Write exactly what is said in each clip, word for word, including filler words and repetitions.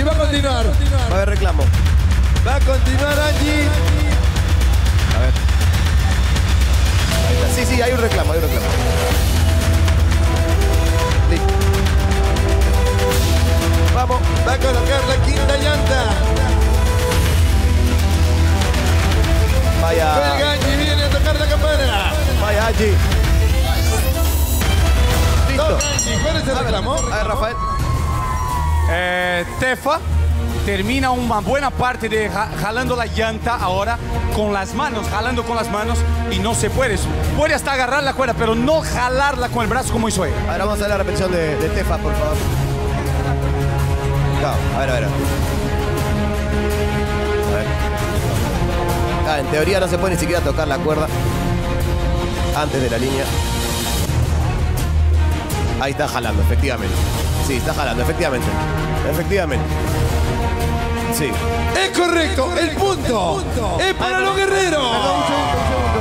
va a continuar. Va a haber reclamo. Va a continuar Angie. A ver. Ahí está. Sí, sí, hay un reclamo, hay un reclamo. Listo. Vamos. Va a colocar la quinta llanta. Vaya. Cuelga Angie, viene a tocar la campana. Vaya, Angie. Listo. Toca Angie, ¿cuál es el reclamo? A ver, Rafael. Eh, Tefa termina una buena parte de ja jalando la llanta ahora con las manos, jalando con las manos y no se puede. Puede hasta agarrar la cuerda, pero no jalarla con el brazo como hizo él. Ahora vamos a ver la repetición de, de Tefa, por favor. No, a ver, a ver. A ver. Ah, en teoría no se puede ni siquiera tocar la cuerda antes de la línea. Ahí está jalando, efectivamente. Sí, está jalando, efectivamente. Efectivamente. Sí. Es correcto, el punto es para los guerreros. Perdón, un segundo, un segundo.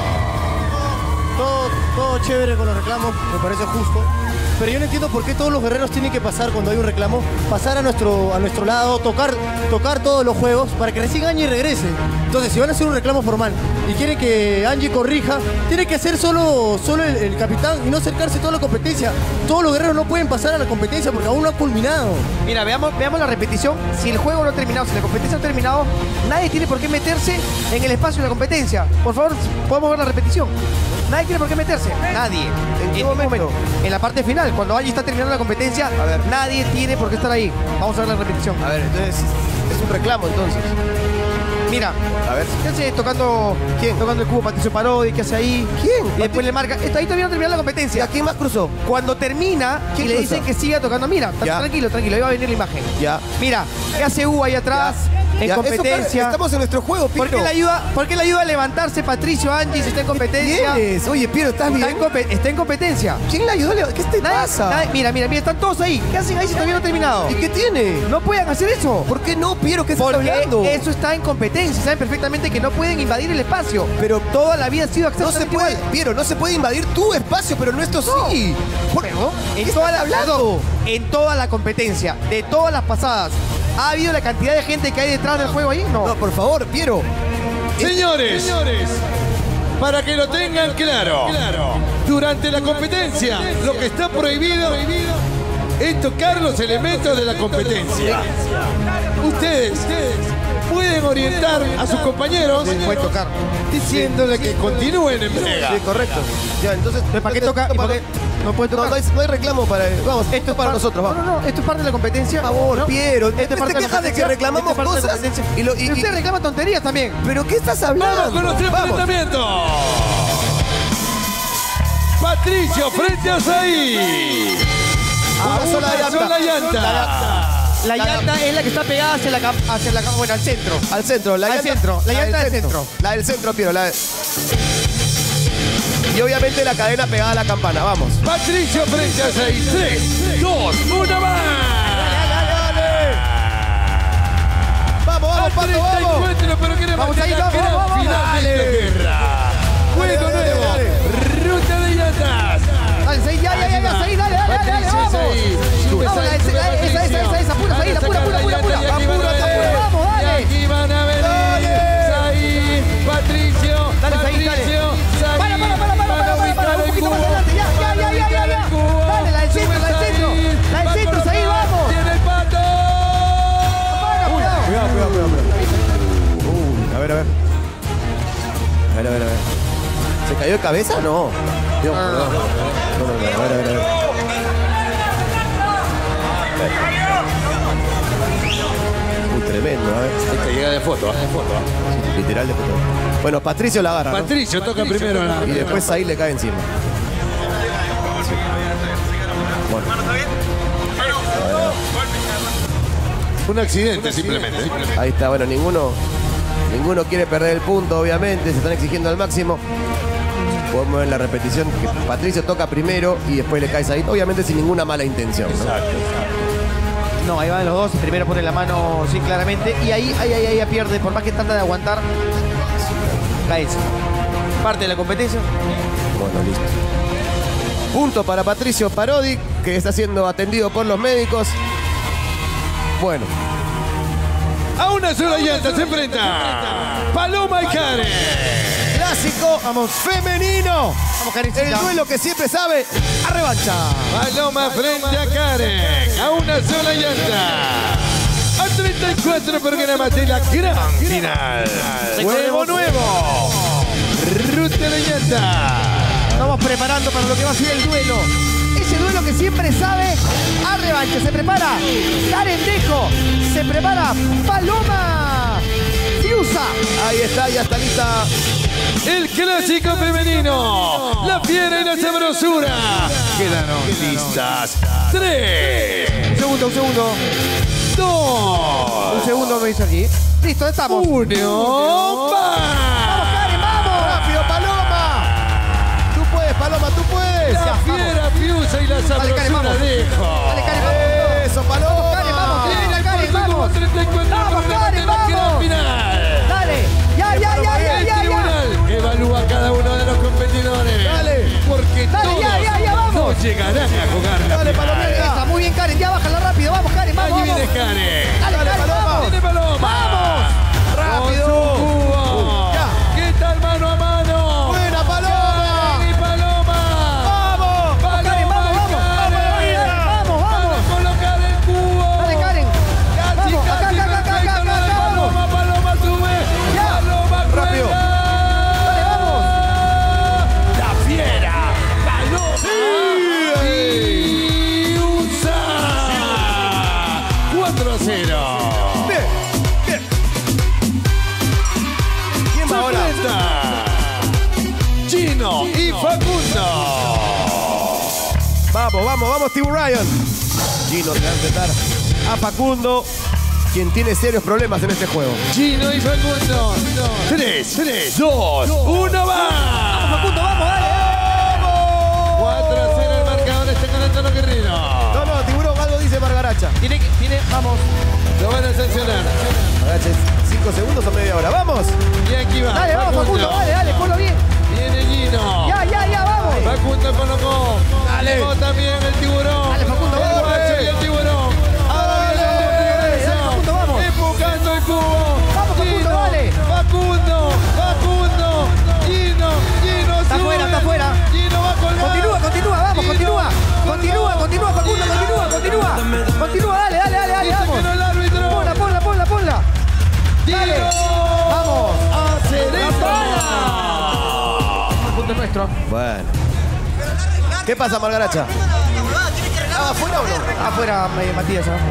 Todo, todo chévere con los reclamos, me parece justo. Pero yo no entiendo por qué todos los guerreros tienen que pasar cuando hay un reclamo, pasar a nuestro, a nuestro lado, tocar, tocar todos los juegos para que recién Angie regrese. Entonces, si van a hacer un reclamo formal y quieren que Angie corrija, tiene que ser solo, solo el, el capitán y no acercarse a toda la competencia. Todos los guerreros no pueden pasar a la competencia porque aún no ha culminado. Mira, veamos, veamos la repetición. Si el juego no ha terminado, si la competencia no ha terminado, nadie tiene por qué meterse en el espacio de la competencia. Por favor, podemos ver la repetición. Nadie tiene por qué meterse. Nadie. ¿En qué momento? En la parte final, cuando Angie está terminando la competencia, a ver, nadie tiene por qué estar ahí. Vamos a ver la repetición. A ver, entonces es un reclamo entonces. Mira, a ver. ¿Qué hace tocando, ¿Quién? tocando el cubo Patricio Parodi? ¿Qué hace ahí? ¿Quién? Y después le marca. Está ahí todavía no termina la competencia. ¿A quién más cruzó? Cuando termina y ¿Quién le cruza? dicen que siga tocando. Mira, Ya. tranquilo, tranquilo, ahí va a venir la imagen. Ya. Mira, ¿qué hace Hugo ahí atrás? En Ya. competencia. Eso, estamos en nuestro juego, Piero. ¿Por qué, le ayuda, ¿Por qué le ayuda a levantarse Patricio Angie si está en competencia? ¿Qué tienes? Oye, Piero, ¿estás bien? Está en, compe- está en competencia. ¿Quién le ayudó? ¿Qué te Nadie- pasa? nadie- mira, mira, mira, están todos ahí. ¿Qué hacen ahí si todavía no ha terminado? ¿Y qué tiene? No pueden hacer eso. ¿Por qué no, Piero? ¿Qué estás Porque hablando? eso está en competencia. Saben perfectamente que no pueden invadir el espacio. Pero toda la vida ha sido No se exactamente puede, igual. Piero, no se puede invadir tu espacio, pero nuestro sí. ¿Por Pero ¿Qué en toda la estás hablando? en toda la competencia, de todas las pasadas, ¿ha habido la cantidad de gente que hay detrás del juego ahí? No. No, por favor, Piero. Señores, para que lo tengan claro, durante la competencia lo que está prohibido es tocar los elementos de la competencia. Ustedes pueden orientar a sus compañeros Pueden tocar. diciéndole que continúen en brega. Sí, correcto. Ya, entonces, ¿Para qué toca? No, ¿Para qué? No pueden no, tocar. no hay, no hay reclamo para... Vamos, esto es para par- nosotros, vamos. No, no, no, esto es parte de la competencia. Por favor, ¿no? Piero. Esto es Te parte de la quejas de que competencia, reclamamos esto es parte de la cosas competencia. y lo- y- Y usted y- reclama tonterías también. ¿Pero qué estás hablando? Vamos con los tres Vamos. enfrentamientos. Patricio frente a Zahí. Una A sola una llanta. sola llanta. La llanta es la que está pegada hacia la, cam- hacia la cam- bueno, al centro. Al centro, la Al llanta, centro, la llanta del del centro. La del centro, Piero. La de- Y obviamente la cadena pegada a la campana, vamos. Patricio frente a Zahí. Tres, dos, una más. Vamos, vamos, Pato, treinta vamos. encuentros, pero queremos Vamos ahí, la vamos, gran vamos, vamos. final de esta guerra. Juego Dale, dale, nuevo. dale. Ruta de llantas. Dale, Zahí, ya, ya, ya, ya, Zahí, dale, dale, dale, dale, Patricio vamos. Zahí. Sube Vamos, Zahí, esa, sube esa, esa, Patricio. esa, esa, apura, Van a Zahí, apura, sacar apura, la apura, llanta apura. y aquí van a Apura, ver. apura, vamos, dale. Y aquí van a venir. Zahí, Patricio, Dale, Zahí, dale. Patricio, Zahí. Para, para, para, para, Van a para, para, ubicar para, un el poquito más cubo. adelante, ya, ya, ya, ya, ya, ya. El cubo. Dale, la del centro, Sube la del centro. Zahí. La del Va a centro, Zahí, colocar. vamos. Tiene el pato. Para, cuidado. Cuidado, cuidado, cuidado. cuidado. Uy, a ver, a ver. A ver, a ver, a ver. ¿Se cayó de cabeza? No. Dios, perdón. No, no, no, a ver, a ver, a ver. Uy, tremendo, a ver. Esta llega de foto, de foto. Sí, literal de foto. Bueno, Patricio la agarra, ¿no? Patricio toca primero la. Y después ahí le cae encima. Sí. Bueno. Un accidente simplemente. Ahí está, bueno, ninguno, ninguno quiere perder el punto, obviamente, se están exigiendo al máximo. Podemos ver la repetición que Patricio toca primero y después le caes ahí, obviamente sin ninguna mala intención, ¿no? No, ahí van los dos. Primero pone la mano, sí, claramente. Y ahí, ahí, ahí, ahí ya pierde. Por más que trata de aguantar, cae. Parte de la competencia. Bueno, listo. Punto para Patricio Parodi, que está siendo atendido por los médicos. Bueno. A una sola llanta se enfrenta Paloma y Karen. Clásico Vamos. femenino. Vamos, Karencita. El duelo que siempre sabe a revancha. Paloma frente a Karen. A una sola llanta. A treinta y cuatro programas de la gran final. Juego nuevo. Ruta de la llanta. Estamos preparando para lo que va a ser el duelo. Ese duelo que siempre sabe a revancha. Se prepara Karen Dejo. Se prepara Paloma Fiusa. Ahí está, ya está lista. El clásico femenino. La fiera y la sabrosura. Quedan listas. Tres. Un segundo, un segundo. Dos. Un segundo me dice aquí. Listo, ya estamos. Uno. ¡Vamos, Karen, vamos! ¡Rápido, Paloma! Tú puedes, Paloma, tú puedes. La fiera Fiusa y la Dale, Karen, sabrosura vamos. Dejo. Dale, Karen, vamos. Eso, Paloma. Karen, vamos. Viene Karen, el vamos. corte como treinta y cuatro Vamos, programas Karen, de la gran vamos. final. Dale. Ya, ya, ya, ya, El ya, ya. tribunal evalúa a cada uno de los competidores. Dale. Porque Dale, todos ya, ya, ya, vamos. no llegarán a jugar la Dale, final. Palomita. Está muy bien, Karen. Ya, bájala rápido. Vamos, Karen, vamos, Allí viene vamos. Karen. Dale, Dale, Karen, Paloma. vamos. Viene Paloma. ¡Vamos! Rápido. Con su cubo. Ya. ¿Qué tal mano a mano? Buena, Paloma. Karen y Paloma. ¡Vamos! Paloma Karen, vamos, y vamos. Karen. Vamos, vamos. Para colocar el cubo. Dale, Karen. Casi, Vamos, acá, casi acá, acá, perfecto acá, lo de acá, vamos. Paloma. Paloma sube. Ya. Paloma Rápido. cuelga. Dale, vamos. La fiera. Paloma. Fiusa. cuatro a cero. Bien, bien. ¿Quién va ahora? Gino y Facundo. Vamos, vamos, vamos, Team Ryan. Gino se va a enfrentar a Facundo, quien tiene serios problemas en este juego. Gino y Facundo. Tres, tres, dos, uno, va. Facundo, vamos, dale. cuatro a cero el marcador está ganando los guerreros. No, no, Tiburón, algo dice Margaracha. Tiene que, tiene, vamos. Lo van a sancionar. Margaracha, cinco segundos o media hora. ¡Vamos! Y aquí va. Dale, vamos, Facundo, dale, dale, ponlo bien. Viene Gino. Ya, ya, ya, vamos. Facundo colocó. Dale. Colocó también el tiburón. Dale, Facundo, el vamos. guacho y el tiburón. Ahora viene el Dale, Facundo, vamos. empujando el cubo. Vamos, Facundo, Gino, dale. Facundo, Facundo. Gino, Gino Está sube. fuera, está fuera. Gino va a colgar. Continúa, continúa, vamos, Gino, continúa. colgó. Continúa, continúa, Facundo, Gino. continúa, continúa. Continúa, dale, dale, dale, dale, Dice vamos. que no el árbitro. Ponla, ponla, ponla, ponla. Dale. Gino. Vamos. A Cereza. Punto nuestro. Bueno. ¿Qué pasa, Margaracha? ¿Estaba afuera o no? Afuera, eh, Matías. ¿ah?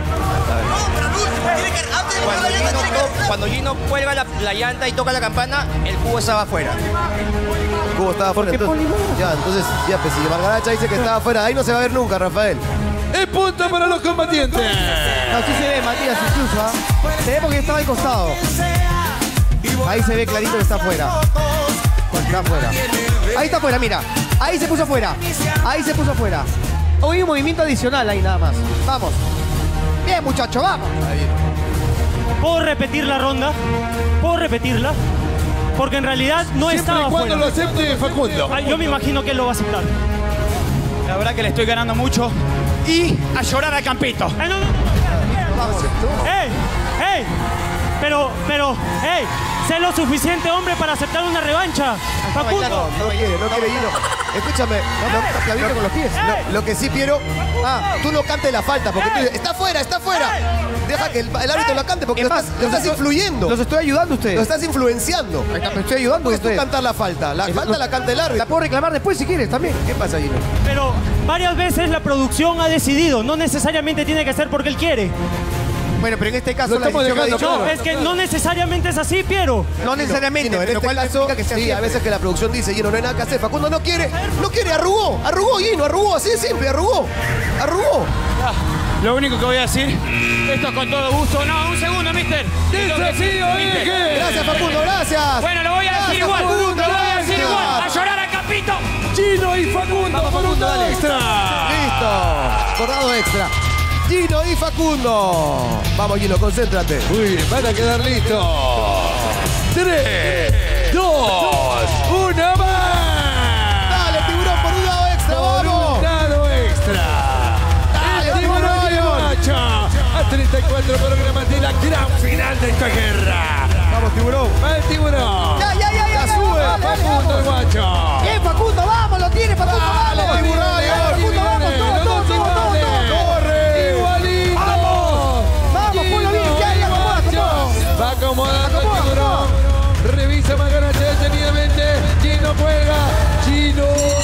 Cuando Gino, to- cuando Gino cuelga la, la llanta y toca la campana, el cubo estaba afuera. El cubo estaba afuera. qué Entonces, ya, entonces, ya, pues si Margaracha dice que estaba afuera, ahí no se va a ver nunca, Rafael. Es punto para los combatientes. No, sí se ve, Matías, incluso. ¿ah? Se ve porque estaba al costado. Ahí se ve clarito que está afuera. Está afuera. Ahí está afuera, mira. Ahí se puso afuera. Ahí se puso afuera. Hoy un movimiento adicional ahí nada más. Vamos. Bien, muchacho, vamos. ¿Puedo repetir la ronda? ¿Puedo repetirla? Porque en realidad no Siempre estaba y cuando afuera. lo acepte Facundo. Ah, yo me imagino que él lo va a aceptar. La verdad que le estoy ganando mucho. Y a llorar al campito. ¡Ey, no, no, no! ¡Ey! ¡Ey! Pero, pero, ¡ey! Sé lo suficiente hombre para aceptar una revancha. Facundo. No quiere, no quiere Gino. Escúchame, Está clavito con los pies. lo, lo que sí quiero, ah, tú no cantes la falta, porque tú dices, está fuera, está fuera. Deja que el, el árbitro la cante, porque Es lo más, estás, lo estás los- influyendo. Los estoy ayudando a Lo ustedes. estás influenciando. Ahí está, me estoy ayudando a Puedes tú ustedes. cantar la falta. La Es- falta la canta el La árbitro. puedo reclamar después si quieres también. ¿Qué pasa, Gino? Pero varias veces la producción ha decidido. No necesariamente tiene que ser porque él quiere. Bueno, pero en este caso Lo la estamos decisión ha dejando dicho- No, es que no necesariamente es así, Piero. No necesariamente, Gino, en pero este ¿cuál caso, significa que sea sí, siempre? a veces que la producción dice, Gino, no hay nada que hacer. Facundo no quiere, no quiere, arrugó, arrugó, Gino, arrugó, así de simple, arrugó, arrugó. Lo único que voy a decir, esto con todo gusto. No, un segundo, mister. Desafío Eje. Gracias, Facundo, gracias. Bueno, lo voy a decir Gracias, igual. Facundo, Lo voy a decir gracias. igual. A llorar al campito. Gino y Facundo por un dale. extra. Listo, acordado extra. Gino y Facundo. Vamos, Gino, concéntrate. Muy bien, van a quedar listos. Tres, dos, una más. Dale, tiburón, por un lado extra, Por vamos. un lado extra. Dale, El tiburón tiburón. y el guacho. A treinta y cuatro programas de la gran final de esta guerra. Vamos, tiburón. Va el tiburón. Ya, ya, ya, ya. La sube. Facundo el guacho. Bien, Facundo, vamos, lo tiene, Facundo, Dale, vamos. tiburón, Dale, vamos, Facundo, vamos, todo, Los todo, dos todo, todo, iguales. todo. Corre. Igualito. Vamos. Vamos, ponlo bien, ya, ya, acomoda, acomoda. Va acomodando el Acomoda, tiburón. Revisa Maganache detenidamente. Chino juega. Chino.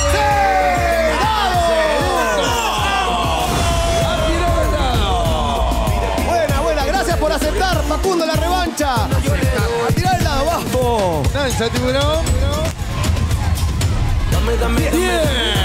Buena, buena. Gracias por aceptar, Facundo, la revancha. A tirar el lado, vamos. Lanza tiburón. Bien.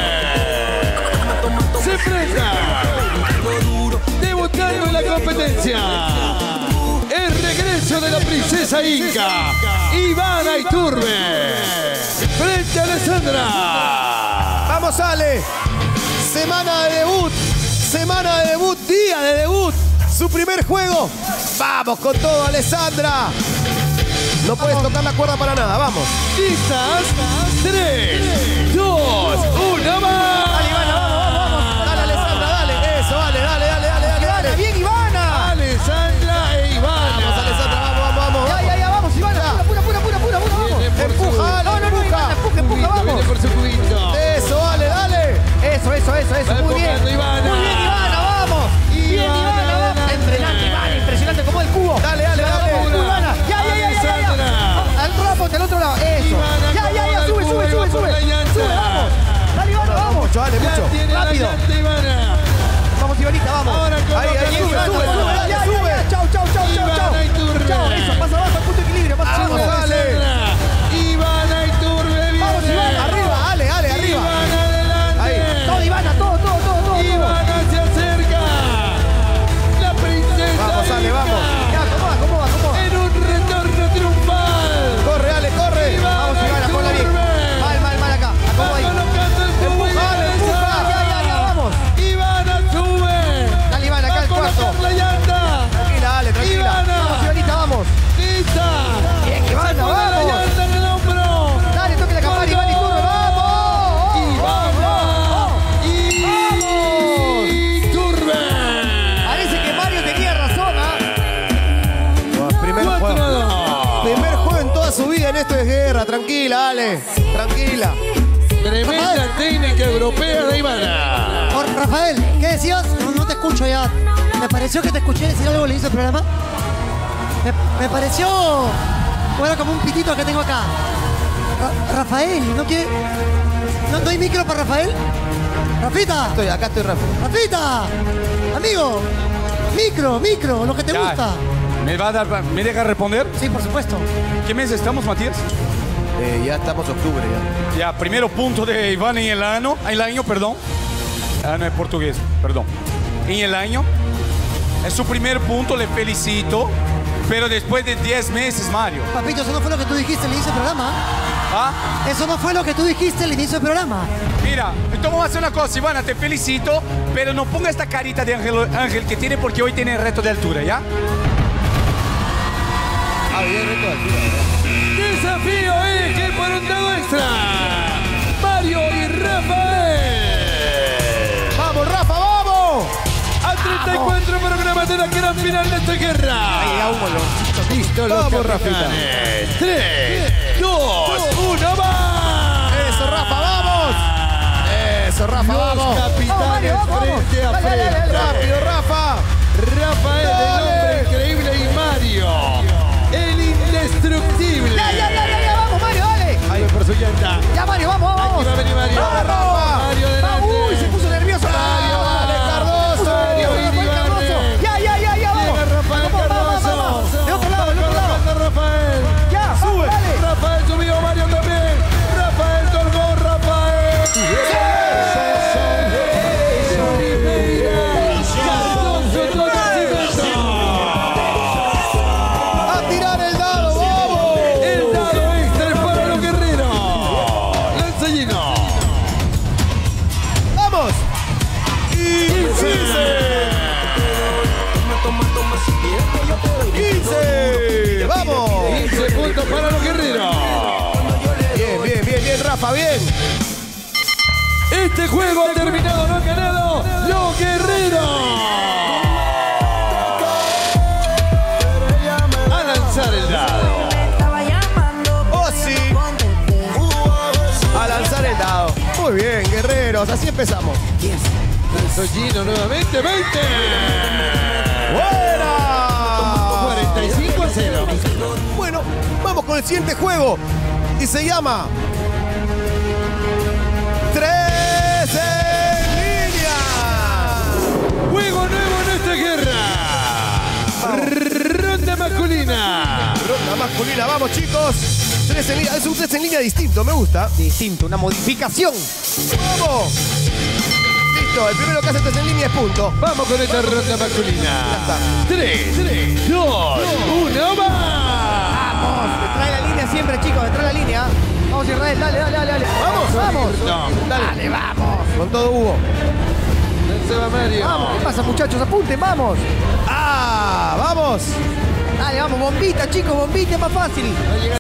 Se enfrenta. Debutando en la competencia. El regreso de la princesa Inca. Ivana Iturbe. Frente a Alessandra. Vamos, Ale. Semana de debut. Semana de debut. Día de debut. Su primer juego. Vamos con todo, Alessandra. No puedes tocar la cuerda para nada. Vamos. Listas. Tres, dos, uno más. Dale, Ivana, vamos, vamos, vamos. Dale, Alessandra, dale. Eso, dale, dale, dale, dale, dale. Ivana, dale. bien, Ivana. Alessandra e Ivana. Vamos, Alessandra, vamos, vamos, vamos. Ya, ya, ya, vamos, Ivana. Pura, pura, pura, pura, pura, vamos. Viene por Empuja, su- Ale, No, no, no, empuja. Ivana, empuja, empuja, Cubito, vamos. viene por su cubito. Eso, dale, dale. Eso, eso, eso, eso, Va muy bien. empujando Ivana. Muy bien, Ivana, vamos. Bien, Ivana, Ivana, vamos. adelante. Impresionante, Ivana, impresionante, como el cubo. Dale, dale, dale. Vamos, Ivana. Ya, ya, ya, ya, ya, ya. Alessandra. Al otro lado, al otro lado, eso. Ivana, Ya, ya, ya, acomoda sube, el sube, cubo, sube, va por sube. la llanta. Sube, vamos. Dale, Ivana, vamos. Mucho, dale, Ya mucho. tiene la Rápido. llanta Ivana. Vamos, Ivanita, vamos. Ahora con Ahí, la ahí, pelota. sube, sube, sube. Ya, dale, ya, sube. ya. Chau, chau, chau, chau, chau. Ivana Iturbe. Chau, eso, pasa abajo, al punto de equilibrio. Pasa Vamos, abajo. dale. Alessandra. Ivana Iturbe viene. Vamos, Ivana. Arriba, Ale, Ale, arriba. Ivana adelante. Ahí. Todo, Ivana, todo, todo, todo, todo. todo. Ivana se acerca. La princesa Vamos, Ale, Inca. vamos. Ya, acomoda, acomoda, acomoda. En un retorno triunfal. Corre, Ale, corre. Vamos, Ivana, ponla bien. Mal, mal, mal acá. Va Acomoda ahí. colocando el cubo. Empuja, Ale, empuja. Ya, ya, ya, vamos. Ivana sube. Dale, Ivana, acá Va a el cuarto. colocar la llanta. Tranquila, Ale, tranquila. Ivana. Vamos, Ivanita, vamos. Lista. Bien, Ivana, Se pone la vamos. llanta en el hombro. Dale, toque la campana, Ivana y Turbe, vamos. Ivana. Iturbe. Parece que Mario tenía razón, ¿ah? Primer Cuatro a juego. dos. Primer juego en toda su vida en esto de guerra. Tranquila, Ale. Tranquila. Tremenda técnica europea de Ivana. Oh, Rafael, ¿qué decías? No, no te escucho ya. Me pareció que te escuché decir algo al inicio del programa. Me, me pareció... Bueno, como un pitito que tengo acá. Ra- Rafael, ¿no quiere...? ¿No, ¿No hay micro para Rafael? ¡Rafita! Estoy, acá estoy, Rafa. ¡Rafita! Amigo, micro, micro, lo que te Ya. gusta. ¿Me, va a dar, ¿Me deja responder? Sí, por supuesto. ¿Qué mes estamos, Matías? Eh, ya estamos octubre ya. Ya, primero punto de Iván en el año, en el año, perdón. Ah, no es portugués, perdón. En el año. Es su primer punto, le felicito. Pero después de diez meses, Mario. Papito, eso no fue lo que tú dijiste al inicio del programa. ¿Ah? Eso no fue lo que tú dijiste al inicio del programa. Mira, entonces vamos a hacer una cosa, Ivana, te felicito, pero no ponga esta carita de ángel, ángel que tiene porque hoy tiene reto de altura, ¿ya? Desafío es que por un dado extra. Mario y Rafael. ¡Vamos, Rafa, vamos! A treinta y cuatro programas de la gran final de esta guerra. Listo, los Vamos, capitanes. tres, dos, uno más. ¡Eso, Rafa, vamos! ¡Eso, Rafa, Los vamos! capitanes Vamos, Mario, vamos, frente a vamos. Dale, dale, frente. dale, ¡Rápido, Rafa! Rafael, el Dale. hombre increíble, y Mario, el indestructible. Ya, ya, ya, ya, ya, vamos, Mario, dale. Ahí por su llanta. Ya, Mario, vamos, vamos, Aquí vamos. va a venir Mario. Vamos. Mario Vamos, adelante. uy, se puso nervioso. Mario, dale, Cardoso. Mario, Mario, Cardoso. Ya, ya, ya, ya, vamos. Llega Rafael Vamos, vamos, vamos, Cardoso. vamos. De otro lado, del otro lado. Colocando a Rafael. Ya, Sube. vamos, dale. Rafael subió, Mario también. Rafael colgó, Rafael. Cardoso con el cemento. ¡A tirar el dado, vamos! El dado extra es para los guerreros. Lanzallino. ¡Vamos! quince. ¡quince! ¡Vamos! quince puntos para los guerreros. Bien, bien, bien, bien, Rafa, bien. Este juego ha terminado, no han ganado los guerreros. Muy bien, guerreros, así empezamos. Lanzó Gino nuevamente, veinte. ¡Buena! cuarenta y cinco a cero. Bueno, vamos con el siguiente juego. Y se llama... ¡Tres en línea! Juego nuevo en esta guerra. Ronda masculina. Ronda masculina, vamos chicos. Tres en línea. Es un tres en línea distinto, me gusta. Distinto, una modificación. ¡Vamos! Listo, el primero que hace tres en línea es punto. Vamos con esta ronda masculina. Tres, tres, dos, uno, Vamos, detrás de la línea siempre, chicos, detrás de la línea. Vamos, Israel, dale, dale, dale, dale. Vamos, vamos. No, Dale, vamos. Con todo Hugo. Se va Mario. Vamos, ¿qué pasa, muchachos? Apunten, vamos. ¡Ah! ¡Vamos! Dale, vamos, bombita, chicos, bombita, es más fácil.